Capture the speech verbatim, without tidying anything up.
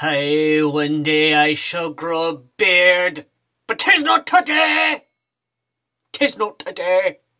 Aye, one day I shall grow a beard, but 'tis not today! 'Tis not today!